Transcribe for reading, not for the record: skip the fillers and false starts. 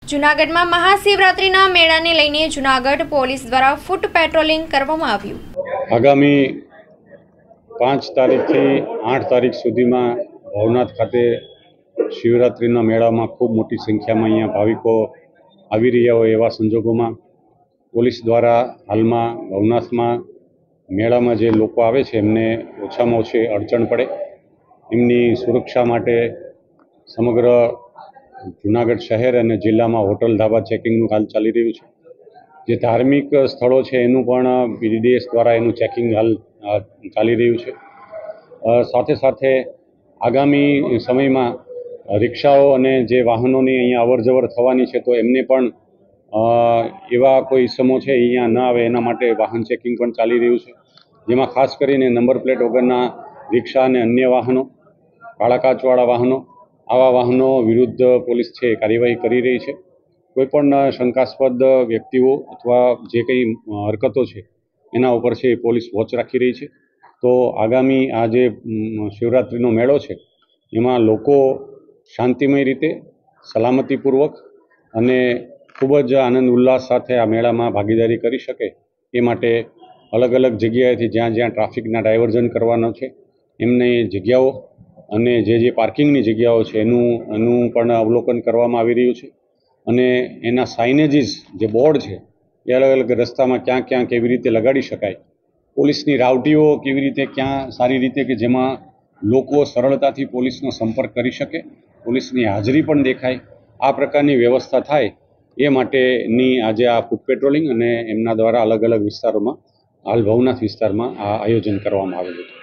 જૂનાગઢમાં મહાશિવરાત્રિના મેળાને લઈને જૂનાગઢ પોલીસ દ્વારા ફૂટ પેટ્રોલિંગ કરવામાં આવ્યું। આગામી 5 તારીખથી 8 તારીખ સુધીમાં ભવનાથ ખાતે શિવરાત્રિના મેળામાં ખૂબ મોટી સંખ્યામાં અહીંયા ભાવિકો આવી રહ્યા હોય એવા સંજોગોમાં પોલીસ દ્વારા હાલમાં ભવનાથમાં મેળામાં જે લોકો આવે છે એમને ઓછામાં ઓછી અડચણ પડે એમની સુરક્ષા માટે સમગ્ર જૂનાગઢ શહેર અને જિલ્લામાં હોટલ ધાબા ચેકિંગનું હાલ ચાલી રહ્યું છે। જે ધાર્મિક સ્થળો છે એનું પણ BDDS દ્વારા એનું ચેકિંગ હાલ ચાલી રહ્યું છે। સાથે સાથે આગામી સમયમાં રિક્ષાઓ અને જે વાહનોની અહીંયા અવરજવર થવાની છે તો એમને પણ એવા કોઈ ઇસમો છે અહીંયા ન આવે એના માટે વાહન ચેકિંગ પણ ચાલી રહ્યું છે, જેમાં ખાસ કરીને નંબર પ્લેટ વગરના રિક્ષા અને અન્ય વાહનો, કાળા કાચવાળા વાહનો, આવા વાહનો વિરુદ્ધ પોલીસ છે કાર્યવાહી કરી રહી છે। કોઈપણ શંકાસ્પદ વ્યક્તિઓ અથવા જે કંઈ હરકતો છે એના ઉપર છે પોલીસ વોચ રાખી રહી છે। તો આગામી આ જે શિવરાત્રિનો મેળો છે એમાં લોકો શાંતિમય રીતે સલામતીપૂર્વક અને ખૂબ જ આનંદ ઉલ્લાસ સાથે આ મેળામાં ભાગીદારી કરી શકે એ માટે અલગ અલગ જગ્યાએથી જ્યાં જ્યાં ટ્રાફિકના ડાયવર્ઝન કરવાનો છે એમની જગ્યાઓ અને જે પાર્કિંગની જગ્યાઓ છે એનું પણ અવલોકન કરવામાં આવી રહ્યું છે અને એના સાઇનેજીસ જે બોર્ડ છે એ અલગ અલગ રસ્તામાં ક્યાં ક્યાં કેવી રીતે લગાડી શકાય, પોલીસની રાવટીઓ કેવી રીતે ક્યાં સારી રીતે કે જેમાં લોકો સરળતાથી પોલીસનો સંપર્ક કરી શકે, પોલીસની હાજરી પણ દેખાય, આ પ્રકારની વ્યવસ્થા થાય એ માટેની આજે આ ફૂટ પેટ્રોલિંગ અને એમના દ્વારા અલગ અલગ વિસ્તારોમાં હાલ ભવનાથ વિસ્તારમાં આ આયોજન કરવામાં આવેલું છે।